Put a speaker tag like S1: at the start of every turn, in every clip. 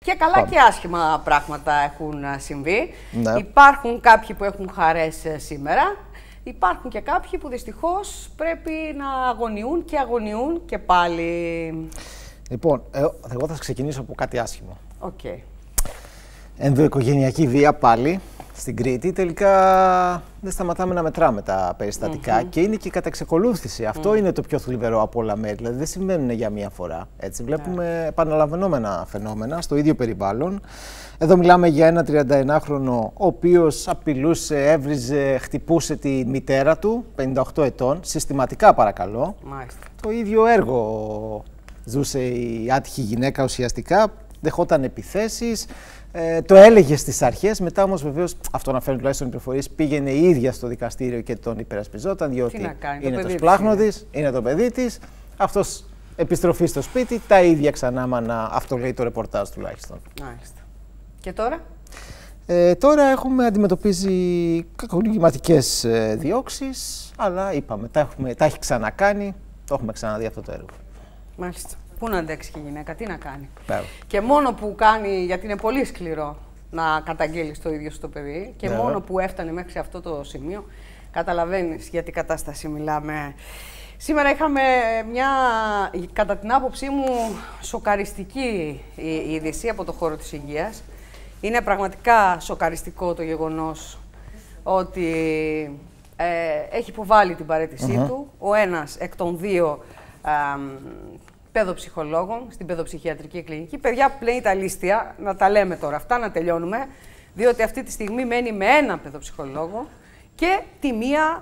S1: Και καλά και άσχημα πράγματα έχουν συμβεί.
S2: Ναι.
S1: Υπάρχουν κάποιοι που έχουν χαρές σήμερα. Υπάρχουν και κάποιοι που δυστυχώς πρέπει να αγωνιούν και πάλι.
S2: Λοιπόν, εγώ θα ξεκινήσω από κάτι άσχημο.
S1: Okay.
S2: Ενδοοικογενειακή βία πάλι στην Κρήτη. Τελικά δεν σταματάμε να μετράμε τα περιστατικά και είναι και κατά εξακολούθηση. Αυτό είναι το πιο θλιβερό από όλα μέρη. Δηλαδή δεν συμβαίνουν για μία φορά. Έτσι. Βλέπουμε επαναλαμβανόμενα φαινόμενα στο ίδιο περιβάλλον. Εδώ μιλάμε για ένα 31χρονο, ο οποίος απειλούσε, έβριζε, χτυπούσε τη μητέρα του, 58 ετών, συστηματικά παρακαλώ.
S1: Μάλιστα.
S2: Το ίδιο έργο ζούσε η άτυχη γυναίκα ουσιαστικά, δεχόταν επιθέσεις, το έλεγε στις αρχές, μετά όμως βεβαίως, αυτό αναφέρουν τουλάχιστον οι πληροφορίες, πήγαινε η ίδια στο δικαστήριο και τον υπερασπιζόταν, διότι είναι το σπλάχνο της, είναι το παιδί της, αυτός επιστροφή στο σπίτι, τα ίδια ξανά μάνα, αυτό λέει το ρεπορτάζ τουλάχιστον.
S1: Μάλιστα. Και τώρα?
S2: Τώρα αντιμετωπίζει κακοκλιματικές διώξεις, αλλά είπαμε, τα έχει ξανακάνει, το έχουμε ξαναδεί αυτό το έργο.
S1: Μάλιστα. Πού να αντέξει η γυναίκα, τι να κάνει.
S2: Βέβαια.
S1: Και μόνο που κάνει, γιατί είναι πολύ σκληρό να καταγγείλεις το ίδιο στο παιδί, και μόνο που έφτανε μέχρι αυτό το σημείο, καταλαβαίνεις για τι κατάσταση μιλάμε. Σήμερα είχαμε μια, κατά την άποψή μου, σοκαριστική είδηση από το χώρο της υγείας. Είναι πραγματικά σοκαριστικό το γεγονός ότι έχει υποβάλει την παραίτησή του ο ένας εκ των δύο παιδοψυχολόγων στην παιδοψυχιατρική κλινική. Παιδιά, πλέον τα λίστια, να τα λέμε τώρα αυτά, να τελειώνουμε, διότι αυτή τη στιγμή μένει με έναν παιδοψυχολόγο και τη μία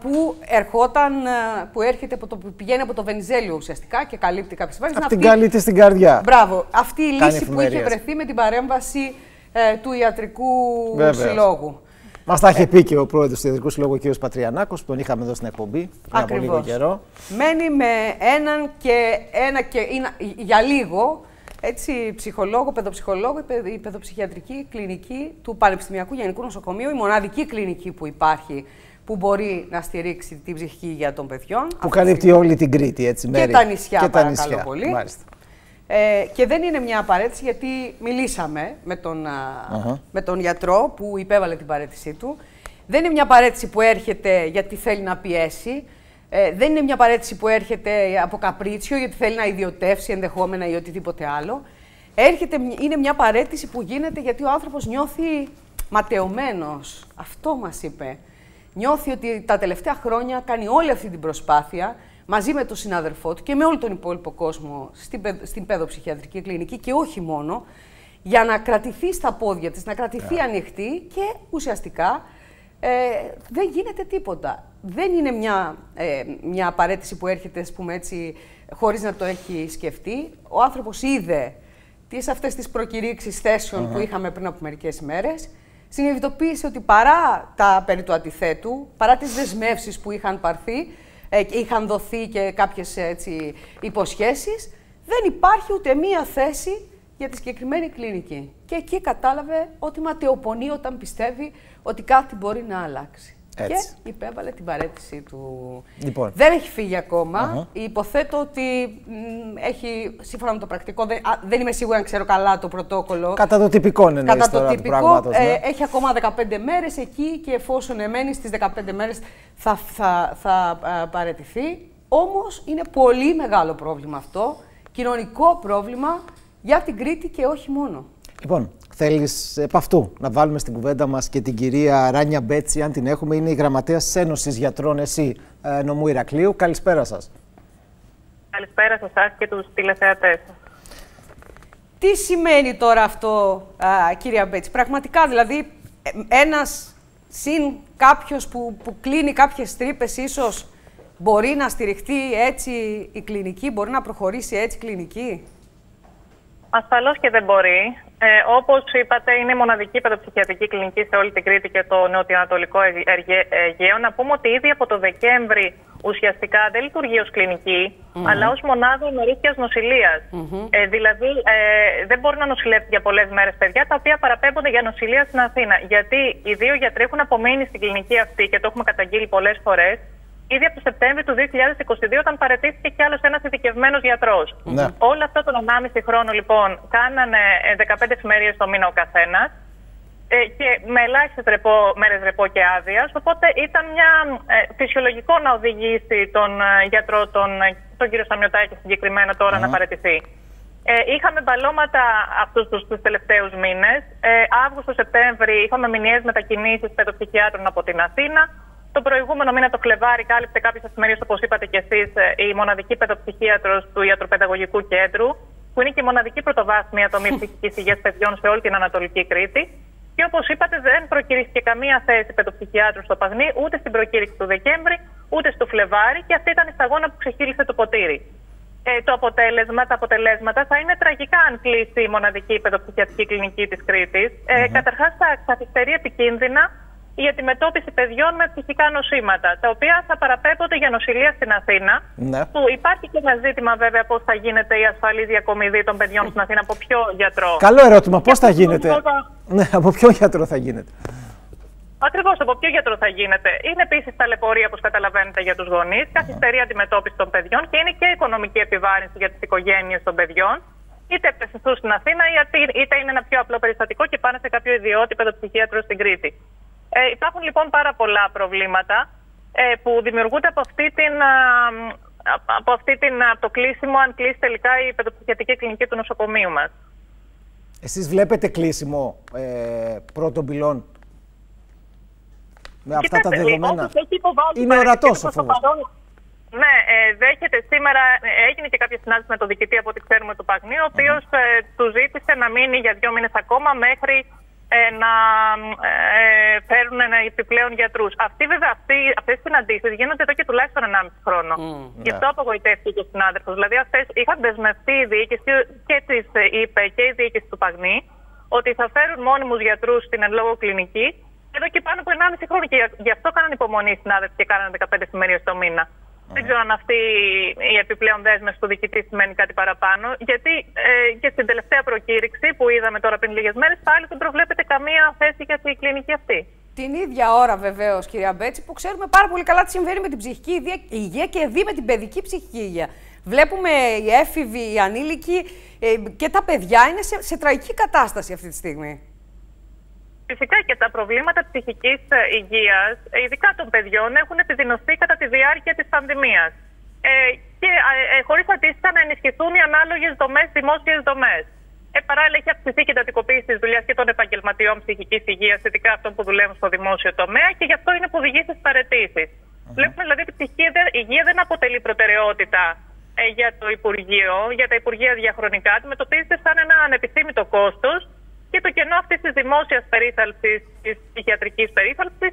S1: που πηγαίνει από το Βενιζέλιο ουσιαστικά και καλύπτει κάποιες μέρες.
S2: Αυτή την καλύπτει στην καρδιά.
S1: Μπράβο. Αυτή η λύση που είχε βρεθεί με την παρέμβαση του Ιατρικού Συλλόγου. Μας
S2: τα είχε πει και ο πρόεδρος του Ιατρικού Συλλόγου, ο κ. Πατριανάκος, που τον είχαμε εδώ στην εκπομπή πριν από λίγο καιρό.
S1: Μένει με έναν και για λίγο, έτσι, ψυχολόγο, παιδοψυχολόγο, η παιδοψυχιατρική κλινική του Πανεπιστημιακού Γενικού Νοσοκομείου, η μοναδική κλινική που υπάρχει που μπορεί να στηρίξει την ψυχική υγεία των παιδιών.
S2: Που καλύπτει όλη την Κρήτη, έτσι,
S1: μέρη. Και τα νησιά, παρακαλώ πολύ. Μάλιστα. Και δεν είναι μια παραίτηση, γιατί μιλήσαμε με τον γιατρό που υπέβαλε την παραίτησή του. Δεν είναι μια παραίτηση που έρχεται γιατί θέλει να πιέσει. Δεν είναι μια παραίτηση που έρχεται από καπρίτσιο, γιατί θέλει να ιδιωτεύσει ενδεχόμενα ή οτιδήποτε άλλο. Είναι μια παραίτηση που γίνεται γιατί ο άνθρωπος νιώθει ματαιωμένος. Αυτό μας είπε. Νιώθει ότι τα τελευταία χρόνια κάνει όλη αυτή την προσπάθεια μαζί με τον συνάδελφό του και με όλο τον υπόλοιπο κόσμο στην παιδοψυχιατρική κλινική και όχι μόνο, για να κρατηθεί στα πόδια της, να κρατηθεί ανοιχτή και ουσιαστικά δεν γίνεται τίποτα. Δεν είναι μια παραίτηση που έρχεται, ας πούμε έτσι, χωρίς να το έχει σκεφτεί. Ο άνθρωπος είδε αυτές τις προκηρύξεις θέσεων που είχαμε πριν από μερικές ημέρες, συνειδητοποίησε ότι παρά τα περί του αντιθέτου, παρά τις δεσμεύσεις που είχαν πάρθει, είχαν δοθεί και κάποιες υποσχέσεις, δεν υπάρχει ούτε μία θέση για τη συγκεκριμένη κλινική. Και εκεί κατάλαβε ότι ματαιοπονεί όταν πιστεύει ότι κάτι μπορεί να αλλάξει. Έτσι. Και υπέβαλε την παραίτησή του. Λοιπόν. Δεν έχει φύγει ακόμα. Υποθέτω ότι έχει, σύμφωνα με το πρακτικό, δεν είμαι σίγουρη αν ξέρω καλά το πρωτόκολλο.
S2: Κατά το τυπικό είναι.
S1: Κατά το τυπικό, έχει ακόμα 15 μέρες εκεί και εφόσον εμένει στις 15 μέρες θα παραιτηθεί. Όμως είναι πολύ μεγάλο πρόβλημα αυτό, κοινωνικό πρόβλημα για την Κρήτη και όχι μόνο.
S2: Λοιπόν, θέλεις επ' αυτού να βάλουμε στην κουβέντα μας και την κυρία Ράνια Μπέτση, αν την έχουμε, είναι η γραμματέας της Ένωσης Γιατρών ΕΣΥ νομού Ηρακλείου. Καλησπέρα σας.
S3: Καλησπέρα σε εσάς και τους τηλεθεατές.
S1: Τι σημαίνει τώρα αυτό, κυρία Μπέτση? Πραγματικά, δηλαδή, ένας συν κάποιος που κλείνει κάποιες τρύπες, ίσως μπορεί να στηριχτεί έτσι η κλινική, μπορεί να προχωρήσει έτσι η κλινική?
S3: Ασφαλώς και δεν μπορεί. Όπως είπατε, είναι η μοναδική παιδοψυχιατρική κλινική σε όλη την Κρήτη και το νοτιοανατολικό Αιγαίο. Να πούμε ότι ήδη από το Δεκέμβρη ουσιαστικά δεν λειτουργεί ως κλινική, αλλά ως μονάδα ημερήσιας νοσηλείας. Δηλαδή, δεν μπορεί να νοσηλεύσει για πολλές μέρες παιδιά, τα οποία παραπέμπονται για νοσηλεία στην Αθήνα. Γιατί οι δύο γιατροί έχουν απομείνει στην κλινική αυτή και το έχουμε καταγγείλει πολλές φορές. ήδη από το Σεπτέμβριο του 2022, όταν παραιτήθηκε κι άλλος ένας ειδικευμένος γιατρός.
S2: Ναι.
S3: Όλο αυτό τον 1,5 χρόνο, λοιπόν, κάνανε 15 εφημερίες το μήνα ο καθένας και με ελάχιστες μέρες ρεπό και άδειας. Οπότε ήταν φυσιολογικό να οδηγήσει τον γιατρό, τον κύριο Σαμιωτάκη συγκεκριμένα, τώρα να παραιτηθεί. Είχαμε μπαλώματα αυτούς τους τελευταίους μήνες. Αύγουστο-Σεπτέμβρη είχαμε μηνιαίες μετακινήσεις παιδοψυχιάτρων από την Αθήνα. Το προηγούμενο μήνα, το Φλεβάρι, κάλυψε κάποιες εφημερίες, όπως είπατε κι εσείς, η μοναδική παιδοψυχίατρος του Ιατροπαιδαγωγικού Κέντρου, που είναι και η μοναδική πρωτοβάθμια τομή ψυχικής υγείας παιδιών σε όλη την Ανατολική Κρήτη. Και όπως είπατε, δεν προκηρύχθηκε καμία θέση παιδοψυχιάτρου στο Παγνί, ούτε στην προκήρυξη του Δεκέμβρη, ούτε στο Φλεβάρι, και αυτή ήταν η σταγόνα που ξεχύλισε το ποτήρι. Τα αποτελέσματα θα είναι τραγικά αν κλείσει η μοναδική παιδοψυχιατρική κλινική της Κρήτης. Καταρχάς, θα καθυστερεί επικίνδυνα η αντιμετώπιση παιδιών με ψυχικά νοσήματα, τα οποία θα παραπέμπονται για νοσηλεία στην Αθήνα. Ναι. Που υπάρχει και ένα ζήτημα, βέβαια, πώς θα γίνεται η ασφαλής διακομιδή των παιδιών στην Αθήνα, από ποιο γιατρό.
S2: Καλό ερώτημα. Πώς θα γίνεται? Ναι, από ποιο γιατρό θα γίνεται?
S3: Ακριβώς, από ποιο γιατρό θα γίνεται. Είναι επίσης ταλαιπωρία, όπως καταλαβαίνετε, για τους γονείς, καθυστερεί αντιμετώπιση των παιδιών και είναι και οικονομική επιβάρυνση για τις οικογένειες των παιδιών. Είτε επιστρέφουν στην Αθήνα, είτε είναι ένα πιο απλό περιστατικό και πάνε σε κάποιο ιδιώτη παιδοψυχίατρο στην Κρήτη. Υπάρχουν λοιπόν πάρα πολλά προβλήματα που δημιουργούνται από το κλείσιμο, αν κλείσει τελικά η παιδοψυχιατρική κλινική του νοσοκομείου μας.
S2: Εσείς βλέπετε κλείσιμο πρώτων πυλών με αυτά τα δεδομένα? Είναι ορατός ο φόβος.
S3: Ναι, δέχεται σήμερα, έγινε και κάποια συνάντηση με τον διοικητή, από ό,τι ξέρουμε, του Παγνί, ο οποίος του ζήτησε να μείνει για 2 μήνες ακόμα μέχρι να φέρουν επιπλέον γιατρούς. Αυτές οι συναντήσεις γίνονται εδώ και τουλάχιστον 1,5 χρόνο. Γι' αυτό απογοητεύτηκε και ο συνάδελφος. Δηλαδή, αυτές είχαν δεσμευτεί η διοίκηση και της ΥΠΕ και η διοίκηση του Παγνί ότι θα φέρουν μόνιμους γιατρούς στην εν λόγω κλινική εδώ και πάνω από 1,5 χρόνο. Και γι' αυτό κάνανε υπομονή οι συνάδελφοι και κάνανε 15 εφημερίες το μήνα. Δεν ξέρω αν αυτή η επιπλέον δέσμευση του διοικητή σημαίνει κάτι παραπάνω, γιατί και στην τελευταία προκήρυξη που είδαμε τώρα πριν λίγες μέρες, πάλι δεν προβλέπεται καμία θέση για την κλινική αυτή.
S1: Την ίδια ώρα, βεβαίως, κυρία Μπέτση, που ξέρουμε πάρα πολύ καλά τι συμβαίνει με την ψυχική υγεία και με την παιδική ψυχική υγεία. Βλέπουμε οι έφηβοι, οι ανήλικοι και τα παιδιά είναι σε τραγική κατάσταση αυτή τη στιγμή.
S3: Φυσικά και τα προβλήματα ψυχικής υγείας, ειδικά των παιδιών, έχουν επιδεινωθεί κατά τη διάρκεια της πανδημίας. Και χωρίς αντίστοιχα να ενισχυθούν οι ανάλογες δομές, δημόσιες δομές. Παράλληλα, έχει αυξηθεί και η εντατικοποίηση της δουλειάς και των επαγγελματιών ψυχικής υγείας, ειδικά αυτών που δουλεύουν στο δημόσιο τομέα, και γι' αυτό είναι που οδηγεί στις παραιτήσεις. Βλέπουμε δηλαδή ότι η ψυχική υγεία δεν αποτελεί προτεραιότητα για το Υπουργείο, για τα Υπουργεία διαχρονικά. Αντιμετωπίζεται σαν ένα ανεπιθύμητο κόστος. Και το κενό αυτής της δημόσιας περίθαλψης, της ψυχιατρικής περίθαλψης,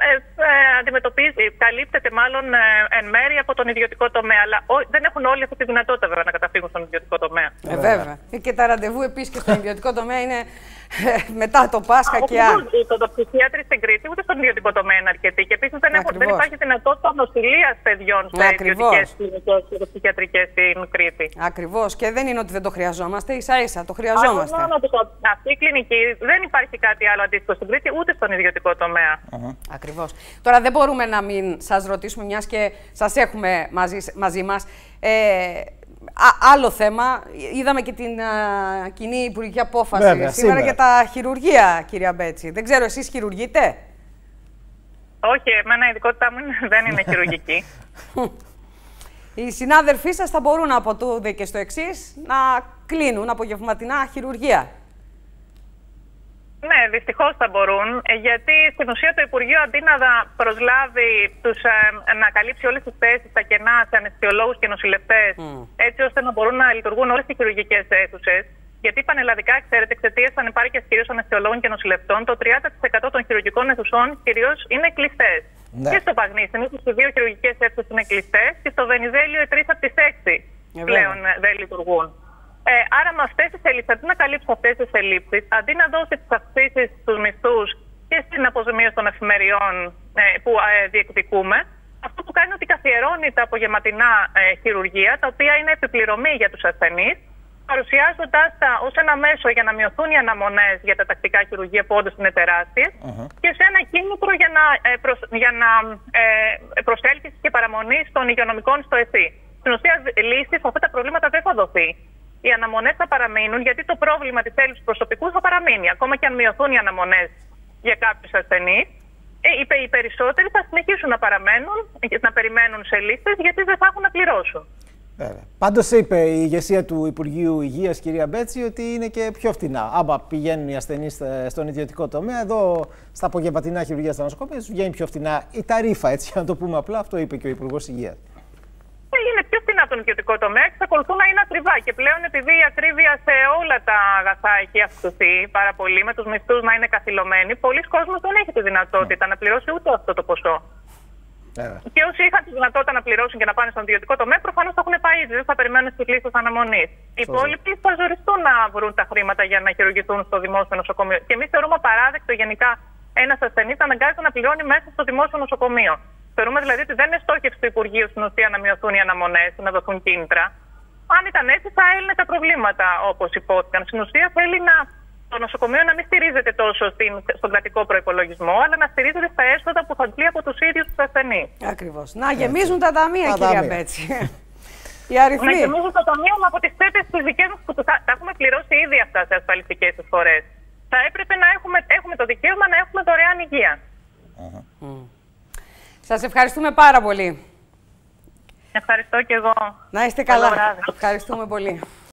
S3: καλύπτεται μάλλον εν μέρει από τον ιδιωτικό τομέα. Αλλά δεν έχουν όλοι αυτή τη δυνατότητα, βέβαια, να καταφύγουν στον ιδιωτικό τομέα.
S1: Βέβαια. Και τα ραντεβού επίσης και στον ιδιωτικό τομέα είναι μετά το Πάσχα και άλλα.
S3: Οι παιδοψυχίατροι στην Κρήτη ούτε στον ιδιωτικό τομέα είναι αρκετοί. Και επίσης δεν υπάρχει δυνατότητα νοσηλείας παιδιών σε ιδιωτικές κλινικές και ψυχιατρικές στην Κρήτη.
S1: Ακριβώς. Και δεν είναι ότι δεν το χρειαζόμαστε, ίσα-ίσα το χρειαζόμαστε.
S3: Αυτή η κλινική δεν υπάρχει κάτι άλλο αντίστοιχο στην Κρήτη, ούτε στον ιδιωτικό τομέα.
S1: Ακριβώς. Τώρα δεν μπορούμε να μην σας ρωτήσουμε, μιας και σας έχουμε μαζί μας. Άλλο θέμα, είδαμε και την κοινή υπουργική απόφαση σήμερα για τα χειρουργεία, κυρία Μπέτση. Δεν ξέρω, εσείς χειρουργείτε?
S3: Όχι, εμένα η ειδικότητά μου δεν είναι χειρουργική.
S1: Οι συνάδελφοί σας θα μπορούν από τούδε και στο εξής να κλείνουν απογευματινά χειρουργεία.
S3: Ναι, δυστυχώς θα μπορούν, γιατί στην ουσία το Υπουργείο, αντί να προσλάβει να καλύψει όλες τις θέσεις, τα κενά σε αναισθησιολόγους και νοσηλευτές, έτσι ώστε να μπορούν να λειτουργούν όλες οι χειρουργικές αίθουσες, γιατί πανελλαδικά, ξέρετε, εξαιτίας της ανεπάρκειας κυρίως αναισθησιολόγων και νοσηλευτών, το 30% των χειρουργικών αιθουσών κυρίως είναι κλειστές. Ναι. Και στο Παγνί, συνήθως οι 2 χειρουργικές αίθουσες είναι κλειστές, και στο Βενιζέλιο οι 3 από τις 6 πλέον δεν λειτουργούν. Άρα, με αυτές τις ελλείψεις, αντί να καλύψει αυτές τις ελλείψεις, αντί να δώσει τις αυξήσεις στους μισθούς και στην αποζημίωση των εφημεριών που διεκδικούμε, αυτό που κάνει είναι ότι καθιερώνει τα απογευματινά χειρουργεία, τα οποία είναι επιπληρωμή για τους ασθενείς, παρουσιάζοντάς τα ως ένα μέσο για να μειωθούν οι αναμονές για τα τακτικά χειρουργεία που όντως είναι τεράστιες και σε ένα κίνητρο για να προσέλκυση και παραμονή των υγειονομικών στο ΕΣΥ. Στην ουσία, λύση σε αυτά τα προβλήματα δεν θα δοθεί. Οι αναμονές θα παραμείνουν, γιατί το πρόβλημα της έλλειψης προσωπικού θα παραμείνει. Ακόμα και αν μειωθούν οι αναμονές για κάποιους ασθενείς, οι περισσότεροι θα συνεχίσουν να περιμένουν σε λίστες, γιατί δεν θα έχουν να πληρώσουν.
S2: Πάντως είπε η ηγεσία του Υπουργείου Υγείας, κυρία Μπέτση, ότι είναι και πιο φτηνά. Άμα πηγαίνουν οι ασθενείς στον ιδιωτικό τομέα, εδώ στα απογευματινά χειρουργεία στα νοσοκομεία, τους βγαίνει πιο φτηνά η ταρίφα, έτσι για να το πούμε απλά. Αυτό είπε και ο Υπουργός Υγείας.
S3: Είναι πιο φτηνά από τον ιδιωτικό τομέα, εξακολουθούν να είναι ακριβά. Και πλέον, επειδή η ακρίβεια σε όλα τα αγαθά έχει αυξηθεί πάρα πολύ, με τους μισθούς να είναι καθυλωμένοι, πολλοί κόσμος δεν έχει τη δυνατότητα να πληρώσει ούτε αυτό το ποσό. Και όσοι είχαν τη δυνατότητα να πληρώσουν και να πάνε στον ιδιωτικό τομέα, προφανώς θα έχουν πάει ήδη, δεν θα περιμένουν στις λίστες αναμονής. Οι υπόλοιποι θα ζοριστούν να βρουν τα χρήματα για να χειρουργηθούν στο δημόσιο νοσοκομείο. Και εμείς θεωρούμε απαράδεκτο γενικά ένας ασθενής να αναγκάζεται να πληρώνει μέσα στο δημόσιο νοσοκομείο. Θεωρούμε δηλαδή ότι δεν είναι στόχευση του Υπουργείου στην ουσία να μειωθούν οι αναμονές, να δοθούν κίνητρα. Αν ήταν έτσι, θα έλυνε τα προβλήματα όπως υπόθηκαν. Στην ουσία θέλει το νοσοκομείο να μην στηρίζεται τόσο στον κρατικό προϋπολογισμό, αλλά να στηρίζεται στα έσοδα που θα βγει από τους ίδιους τους ασθενείς.
S1: Ακριβώς. Να γεμίζουν τα ταμεία, κυρία Μπέτση. Οι αριθμοί.
S3: Να γεμίζουν τα ταμεία από τις θέτες τις δικές μας που τα έχουμε πληρώσει ήδη αυτά σε ασφαλιστικές εισφορές. Θα έπρεπε να έχουμε το δικαίωμα να έχουμε δωρεάν υγεία.
S1: Σας ευχαριστούμε πάρα πολύ.
S3: Ευχαριστώ και εγώ.
S1: Να είστε καλά. Ευχαριστούμε πολύ.